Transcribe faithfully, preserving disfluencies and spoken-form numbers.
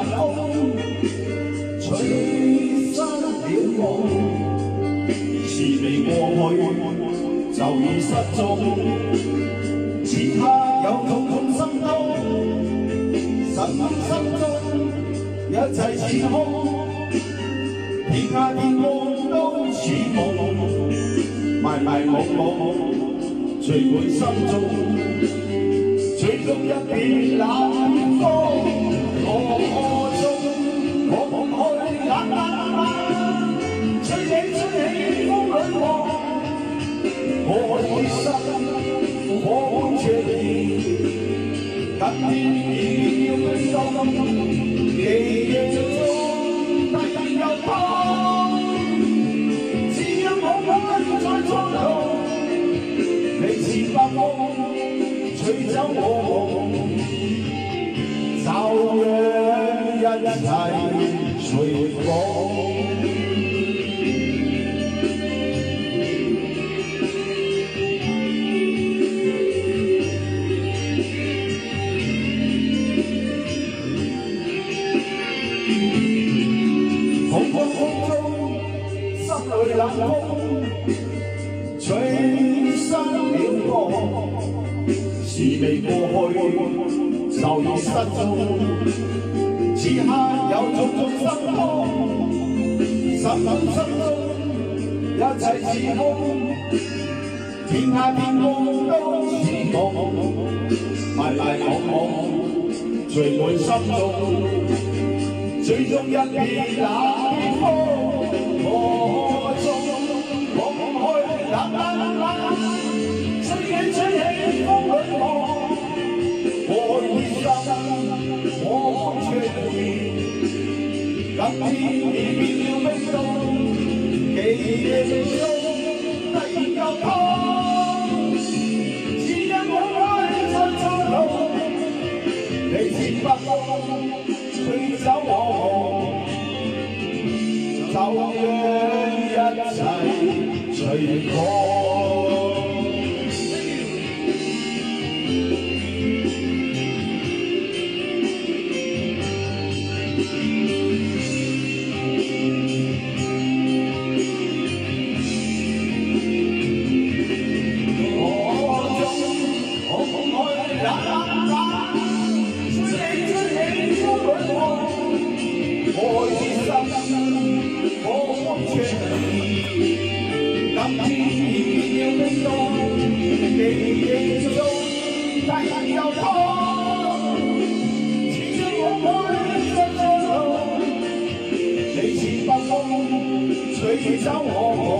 風，吹失了夢，時未過去就已失蹤。此刻有種種心痛，神心中一切似空，天涯天光都似夢，迷迷惘惘聚滿心中，最終一片冷風。 我中我去冷冷冷，吹起吹起風裏望，我的心火般灼熱，今天已變了冰凍，記憶中突然又痛，只因我愛在錯路，你似白風吹走我夢。 就讓一切隨風，風風風中，心裏冷風，吹失了光，時未過去。 就已失蹤，此刻有種種心慌，心心中一切似空，天涯天光都似夢，迷迷惘惘聚滿心中，最終一片冷風，我中我去冷冷冷，吹起吹起風裏望。 我的心火灼熱，今天已變了冰凍，記憶中突然又痛，只因我愛在錯路，你似北風吹走我夢，就讓一切隨風。 吹走我。